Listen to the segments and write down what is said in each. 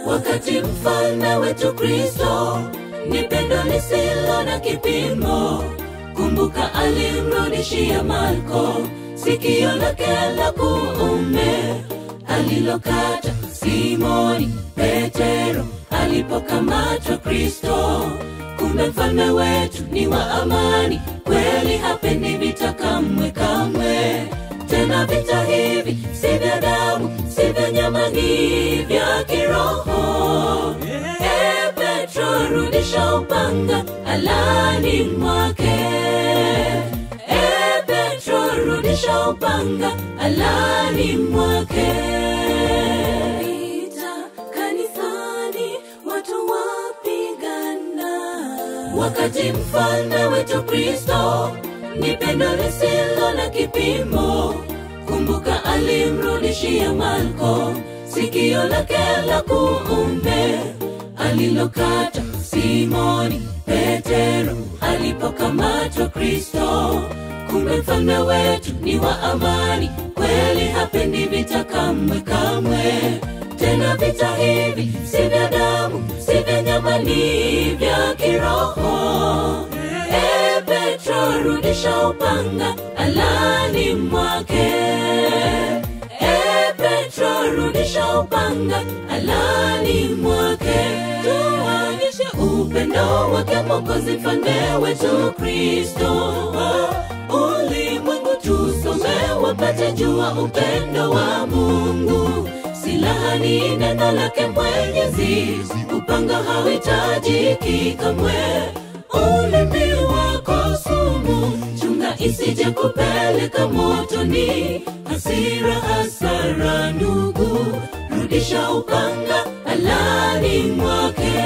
wakati mfalme wetu Kristo ni pendo lisilo na kipimo. Kumbuka alimrudishia Malko sikio lake la kuume alilokata Simoni Petero alipokamatwa Kristo. Kumbe mfalme wetu ni wa amani, kweli hapendi vita kamwe kamwe. Tena vita hivi si vya damu, si vya nyama, ni vya kiroho. Petro, rudisha upanga alani mwake. Petro, rudisha upanga alani mwake. Vita kanisani, watu wapigana, wakati mfalme wetu Kristo ni pendo lisilo na kipimo. Kumbuka alimrudishia Malko sikio lake la kuume alilokata Simoni Petero alipokamatwa Kristo. Kumbe mfalme wetu ni wa amani, kweli hapendi vita kamwe kamwe. Tena vita hivi si vya damu, si vya nyama, ni vya kiroho. Petro, rudisha upanga alani mwake. Petro, rudisha upanga alani mwake. Tuonyeshe upendo wake Mwokozi mfalme wetu Kristo. Ulimwengu tusome wapate jua upendo wa Mungu. Silaha ni neno lake Mwenyezi, upanga hauhitajiki kamwe. Ulimi wako sumu, chunga isije kupeleka motoni. Hasira hasara ndugu, rudisha upanga alani mwake.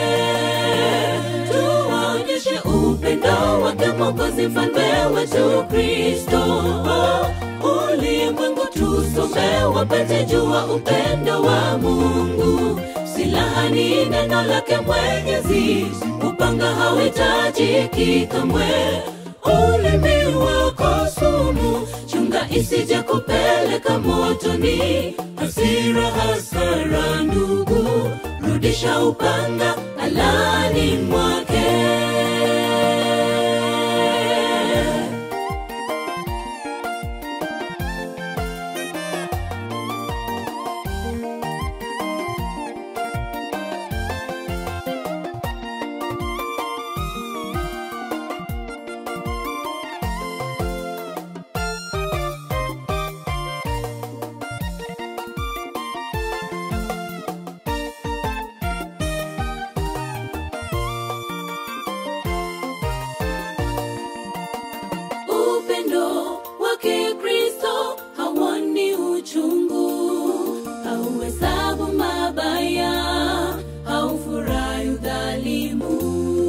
Tuonyeshe upendo wake Mwokozi mfalme wetu Kristo. Ulimwengu tusome wapate jua upendo wa Mungu. Silaha ni neno lake Mwenyezi, upanga hauhitajiki kamwe. Ulimi wako sumu, chunga isije kupeleka motoni. Hasira hasara ndugu, rudisha upanga alani mwake. Upendo wake Kristo hauoni uchungu, hauhesabu mabaya, haufurahi udhalimu.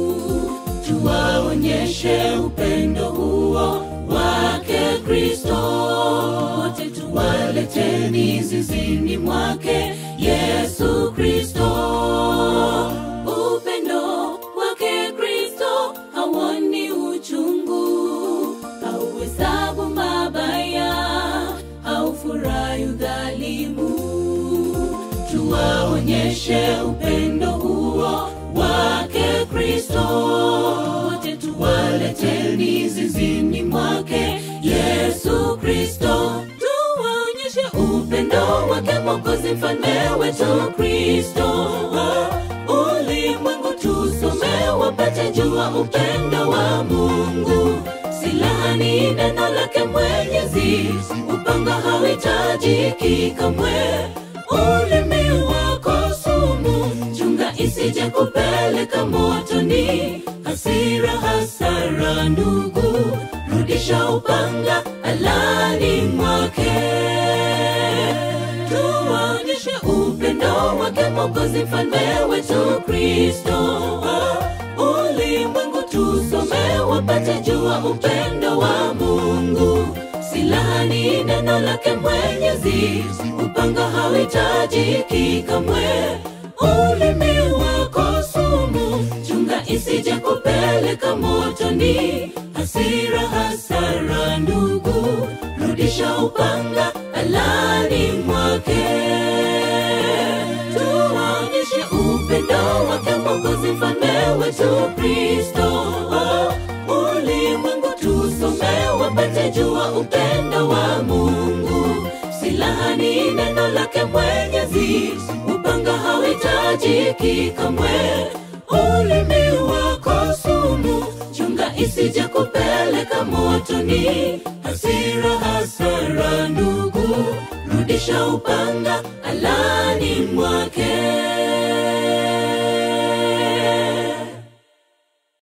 Tuwaonyeshe upendo huo wake Kristo. Wote tuwaleteni zizini mwake Yesu Kristo. Upendo wake Kristo hauoni uchungu, hauhesabu mabaya, haufurahi udhalimu. Tuwaonyeshe upendo huo wake Kristo. Wote tuwaleteni zizini mwake Yesu Kristo. Tuwaonyeshe upendo wake Mwokozi mfalme wetu Kristo. Ulimwengu tusome wapate jua upendo wa Mungu. Silaha ni neno lake Mwenyezi, upanga hauhitajiki kamwe. Ulimi wako sumu, chunga isije kupeleka motoni. Hasira hasara ndugu, rudisha upanga alani mwake. Tuonyeshe upendo wake Mwokozi mfalme wetu Kristo. Ulimwengu tusome wapate jua upendo wa Mungu. Silaha ni neno lake Mwenyezi, upanga hauhitajiki kamwe. Ulimi wako sumu, chunga isije kupeleka motoni. Hasira hasara ndugu, rudisha upanga alani mwake. Tuonyeshe Mwokozi mfalme wetu Kristo. Ulimwengu tusome wapate jua upendo wa Mungu. Silaha ni neno lake Mwenyezi, upanga hauhitajiki kamwe. Ulimi wako sumu, chunga isije kupeleka motoni. Hasira hasara ndugu, rudisha upanga alani mwake.